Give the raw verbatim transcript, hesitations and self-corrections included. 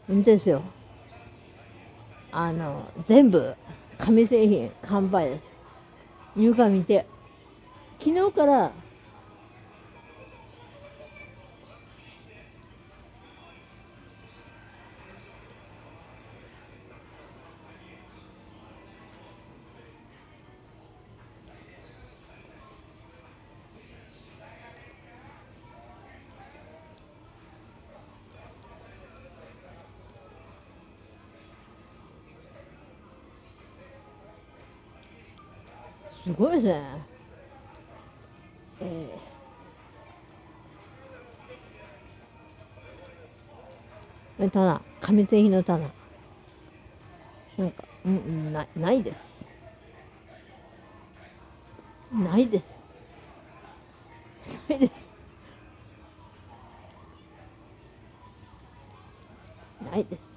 うんですよ。あの、全部、紙製品完売です。床見て。昨日から、すごいですね。えー、棚、紙製品の棚。なんか、うん、うん、ない、ないです。ないです。ないです。ないです。